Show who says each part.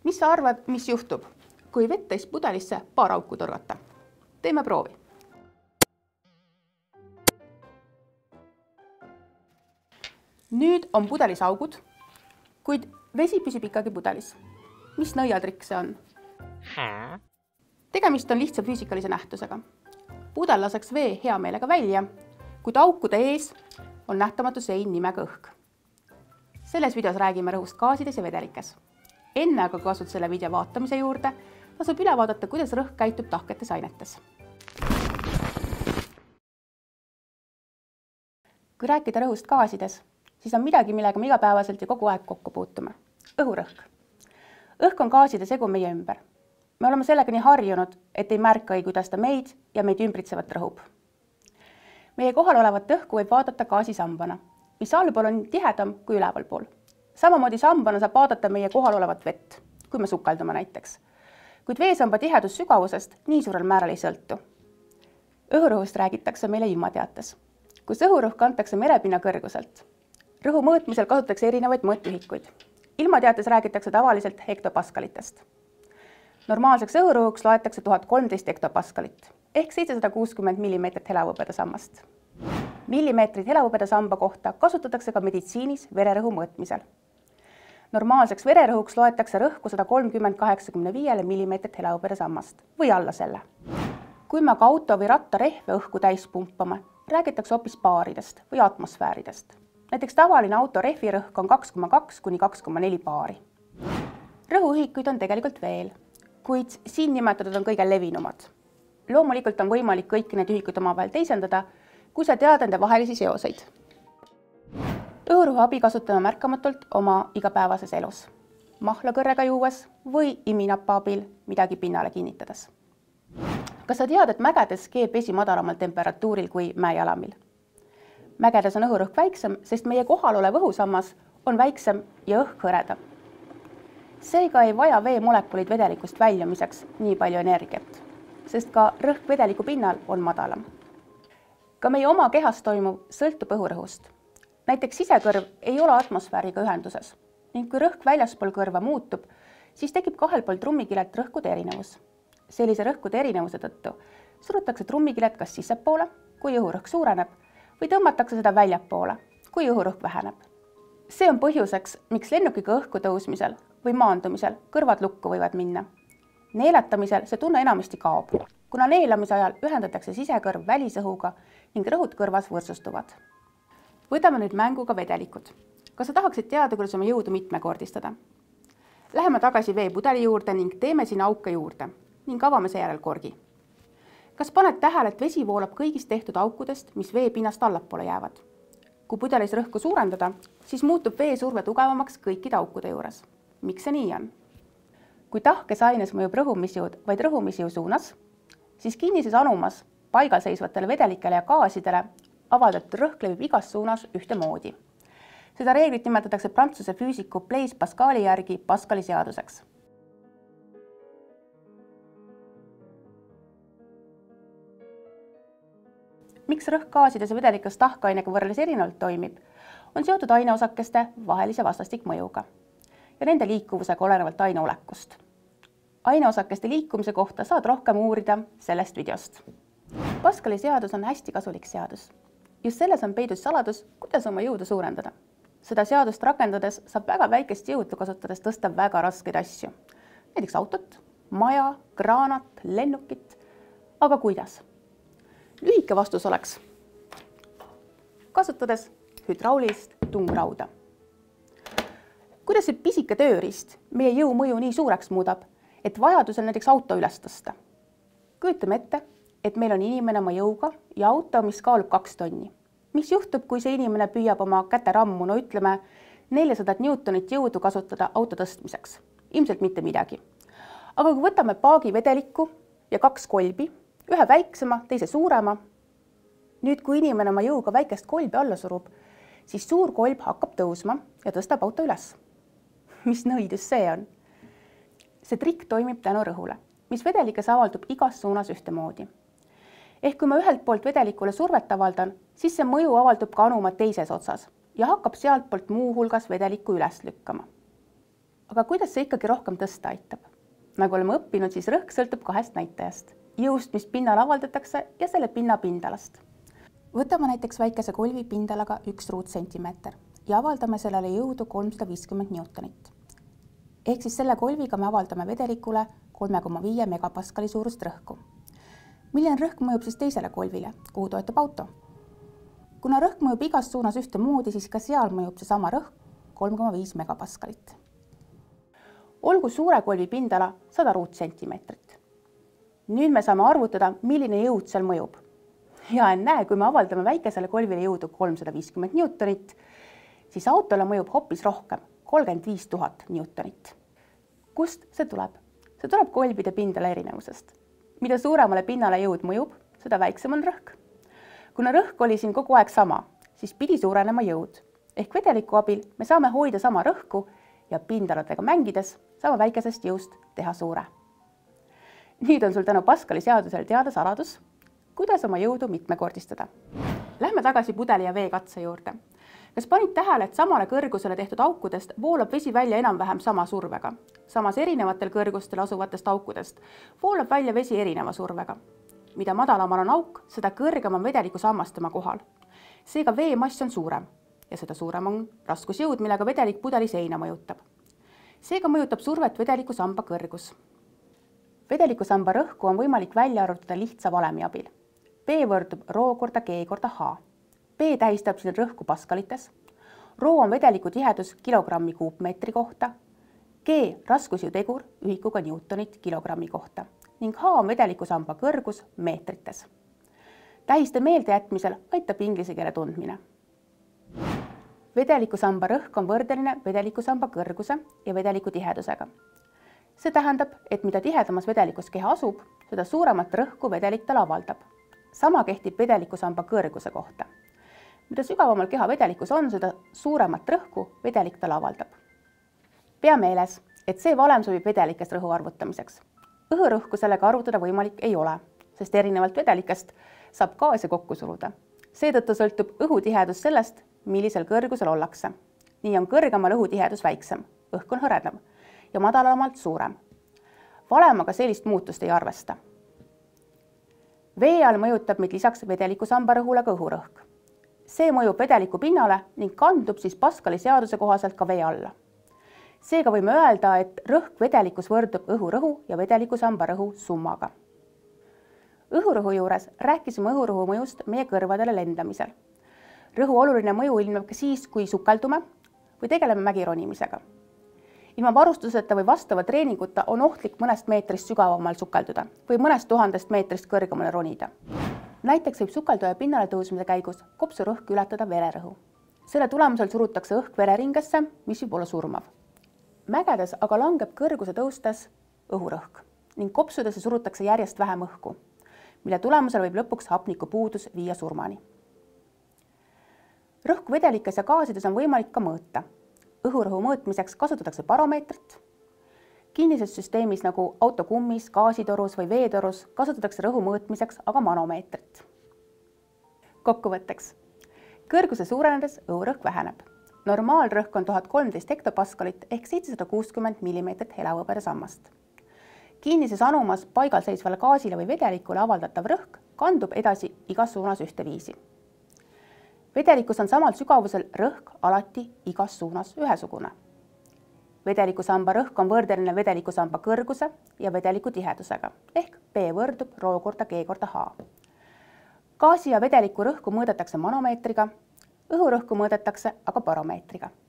Speaker 1: Mis sa arvad, mis juhtub, kui vettes pudelisse paar auku tõrgata? Teeme proovi. Nüüd on pudelis augud, kuid vesi püsib ikkagi pudelis. Mis nõiatrikk see on? Tegemist on lihtsa füüsikalise nähtusega. Pudel laseks vee hea meelega välja, kuid aukude ees on nähtamatu sein nimega õhk. Selles videos räägime rõhust gaasides ja vedelikes. Enne aga kasud selle video vaatamise juurde, tasub üle vaadata, kuidas rõhk käitub tahketes ainetes. Kui rääkida rõhust gaasides, siis on midagi, millega me igapäevaselt ja kogu aeg kokku puutume. Õhurõhk. Õhk on gaaside segu meie ümber. Me oleme sellega nii harjunud, et ei märkai, kuidas ta meid ja meid ümbritsevat rõhub. Meie kohal olevat õhku võib vaadata gaasisambana, mis allpool on tihedam kui ülevalpool. Samamoodi sambana saab vaadata meie kohal olevat vett, kui me sukeldume näiteks. Kuid veesamba tihedus sügavusest nii suurel määral ei sõltu. Õhurõhust räägitakse meile ilmateates, kus õhurõhk antakse merepinna kõrguselt. Rõhu mõõtmisel kasutatakse erinevaid mõõtühikuid. Ilmateates räägitakse tavaliselt hektopaskalitest. Normaalseks õhurõhuks loetakse 1013 hektopaskalit ehk 760 mm helavõbedasammast. Millimeetrid helavõbedasamba kohta kasutatakse ka meditsiinis vererõhu mõõtmisel. Normaalseks vererõhuks loetakse rõhku 130–85 mm helavõbedasammast või alla selle. Kui me aga auto või ratta rehve õhku täis pumpame, räägitakse hoopis baaridest või atmosfääridest. Näiteks tavaline auto rehvirõhk on 2,2–2,4 baari. Rõhuühikuid on tegelikult veel, kuid siin nimetatud on kõige levinumad. Loomulikult on võimalik kõiki need ühikuid omavahel teisendada, kui sa tead nende vahelisi seoseid. Õhurõhu abi kasutame märkamatult oma igapäevases elus, mahlakõrrega juues või iminapa abil midagi pinnale kinnitades. Kas sa tead, et mägedes keeb vesi madalamal temperatuuril kui mäejalamil? Mägedes on õhurõhk väiksem, sest meie kohal olev õhusammas on väiksem ja õhk hõredam. Seega ei vaja veemolekulid vedelikust väljumiseks nii palju energiat, sest ka rõhk vedeliku pinnal on madalam. Ka meie oma kehas toimuv sõltub õhurõhust. Näiteks sisekõrv ei ole atmosfääriga ühenduses ning kui rõhk väljaspool kõrva muutub, siis tekib kahel pool trummikilet rõhkude erinevus. Sellise rõhkude erinevuse tõttu surutakse trummikilet kas sissepoole, kui õhurõhk suureneb, või tõmmatakse seda väljapoole, kui õhurõhk väheneb. See on põhjuseks, miks lennukiga õhku tõusmisel või maandumisel kõrvad lukku võivad minna. Neelatamisel see tunne enamasti kaob, kuna neelamise ajal ühendatakse sisekõrv välisõhuga ning rõhud kõrvas võrdsustuvad. Võtame nüüd mänguga vedelikud. Kas sa tahaksid teada, kuidas oma jõudu mitmekordistada? Läheme tagasi veepudeli juurde ning teeme sinna auke juurde ning avame seejärel korgi. Kas paned tähele, et vesi voolab kõigist tehtud aukudest, mis veepinnast allapoole jäävad? Kui pudelis rõhku suurendada, siis muutub veesurve tugevamaks kõikide aukude juures. Miks see nii on? Kui tahkes aines mõjub rõhumisjõud vaid rõhumisjõu suunas, siis kinnises anumas paigalseisvatele vedelikele ja gaasidele avaldatud rõhk levib igas suunas ühtemoodi. Seda reeglit nimetatakse prantsuse füüsiku Blaise Pascali järgi Pascali seaduseks. Miks rõhk gaasides ja vedelikes tahkainega võrreldes erinevalt toimib, on seotud aineosakeste vahelise vastastikmõjuga ja nende liikuvusega olenevalt aine olekust. Aineosakeste liikumise kohta saad rohkem uurida sellest videost. Pascali seadus on hästi kasulik seadus. Just selles on peidus saladus, kuidas oma jõudu suurendada. Seda seadust rakendades saab väga väikest jõudu kasutades tõsta väga raskeid asju. Näiteks autot, maja, kraanat, lennukit. Aga kuidas? Lühike vastus oleks kasutades hüdraulist tungrauda. Kuidas see pisike tööriist meie jõumõju nii suureks muudab, et vajadusel näiteks auto üles tõsta? Kujutame ette, et meil on inimene oma jõuga ja auto, mis kaalub 2 tonni. Mis juhtub, kui see inimene püüab oma käterammu, no ütleme 400 newtonit jõudu kasutada auto tõstmiseks? Ilmselt mitte midagi. Aga kui võtame paagi vedelikku ja 2 kolbi, ühe väiksema, teise suurema, nüüd kui inimene oma jõuga väikest kolbi alla surub, siis suur kolb hakkab tõusma ja tõstab auto üles. Mis nõidus see on? See trikk toimib tänu rõhule, mis vedelikes avaldub igas suunas ühtemoodi. Ehk kui ma ühelt poolt vedelikule survet avaldan, siis see mõju avaldub ka anuma teises otsas ja hakkab sealt poolt muu hulgas vedelikku üles lükkama. aga kuidas see ikkagi rohkem tõsta aitab? Nagu oleme õppinud, siis rõhk sõltub kahest näitajast. Jõust, mis pinnal avaldatakse ja selle pinna pindalast. Võtame näiteks väikese kolvi pindalaga 1 ruutsentimeeter ja avaldame sellele jõudu 350 newtonit. Ehk siis selle kolviga me avaldame vedelikule 3,5 megapaskali suurust rõhku. Milline rõhk mõjub siis teisele kolvile, kuhu toetab auto? Kuna rõhk mõjub igas suunas ühtemoodi, siis ka seal mõjub seesama rõhk 3,5 megapaskalit. Olgu suure kolvi pindala 100 ruutsentimeetrit. Nüüd me saame arvutada, milline jõud seal mõjub. Ja ennäe, kui me avaldame väikesele kolvile jõudu 350 newtonit, siis autole mõjub hoopis rohkem, 35 000 newtonit. Kust see tuleb? See tuleb kolvide pindala erinevusest. Mida suuremale pinnale jõud mõjub, seda väiksem on rõhk. Kuna rõhk oli siin kogu aeg sama, siis pidi suurenema jõud. Ehk vedeliku abil me saame hoida sama rõhku ja pindaladega mängides saame väikesest jõust teha suure. Nüüd on sul tänu Paskali seadusele teada saladus, kuidas oma jõudu mitmekordistada. Lähme tagasi pudeli ja vee katse juurde. Kas panid tähele, et samale kõrgusele tehtud aukudest voolab vesi välja enam-vähem sama survega? Samas erinevatel kõrgustel asuvatest aukudest voolab välja vesi erineva survega. Mida madalamal on auk, seda kõrgem on vedeliku sammas tema kohal. Seega vee mass on suurem ja seda suurem on raskusjõud, millega vedelik pudeli seina mõjutab. Seega mõjutab survet vedeliku samba kõrgus. Vedeliku samba rõhku on võimalik välja arvutada lihtsa valemi abil. P võrdub rho korda G korda H. P tähistab siin rõhku paskalites. Rho on vedeliku tihedus kilogrammi kuupmeetri kohta. G raskusjõutegur ühikuga newtonit kilogrammi kohta ning H on vedeliku samba kõrgus meetrites. Tähiste meeldejätmisel aitab inglise keele tundmine. Vedeliku samba rõhk on võrdeline vedeliku samba kõrguse ja vedeliku tihedusega. See tähendab, et mida tihedamas vedelikus keha asub, seda suuremat rõhku vedelik tal avaldab. Sama kehtib vedeliku samba kõrguse kohta. Mida sügavamal keha vedelikus on, seda suuremat rõhku vedelik tal avaldab. Pea meeles, et see valem sobib vedelikest rõhu arvutamiseks. Õhurõhku sellega arvutada võimalik ei ole, sest erinevalt vedelikest saab gaase kokku suruda. Seetõttu sõltub õhutihedus sellest, millisel kõrgusel ollakse. Nii on kõrgemal õhutihedus väiksem, õhk on hõredam ja madalamalt suurem. Valem aga sellist muutust ei arvesta. Vee all mõjutab meid lisaks vedeliku samba rõhule ka õhurõhk. See mõjub vedeliku pinnale ning kandub siis Paskali seaduse kohaselt ka vee alla. Seega võime öelda, et rõhk vedelikus võrdub õhurõhu ja vedeliku samba rõhu summaga. Õhurõhu juures rääkisime õhurõhu mõjust meie kõrvadele lendamisel. Rõhu oluline mõju ilmneb ka siis, kui sukeldume või tegeleme mägironimisega. Ilma varustuseta või vastava treeninguta on ohtlik mõnest meetrist sügavamal sukelduda või mõnest 1000 meetrist kõrgemale ronida. Näiteks võib sukelduja pinnale tõusmise käigus kopsurõhk ületada vererõhu. Selle tulemusel surutakse õhk vereringesse, mis võib olla surmav. Mägedes aga langeb kõrguse tõustes õhurõhk ning kopsudesse surutakse järjest vähem õhku, mille tulemusel võib lõpuks hapnikupuudus viia surmani. Rõhku vedelikes ja gaasides on võimalik ka mõõta. Õhurõhu mõõtmiseks kasutatakse baromeetrit. Kinnises süsteemis nagu autokummis, gaasitorus või veetorus kasutatakse rõhu mõõtmiseks aga manomeetrit. Kokkuvõtteks. Kõrguse suurenedes õhurõhk väheneb. Normaalrõhk on 1013 hektopaskalit ehk 760 mm helavõbeda sammast. Kinnises anumas paigal seisvale gaasile või vedelikule avaldatav rõhk kandub edasi igas suunas ühteviisi. Vedelikus on samal sügavusel rõhk alati igas suunas ühesugune. Vedeliku samba rõhk on võrdeline vedeliku samba kõrguse ja vedeliku tihedusega ehk P võrdub rho korda G korda H. Gaasi ja vedeliku rõhku mõõdetakse manomeetriga, õhurõhku mõõdetakse aga baromeetriga.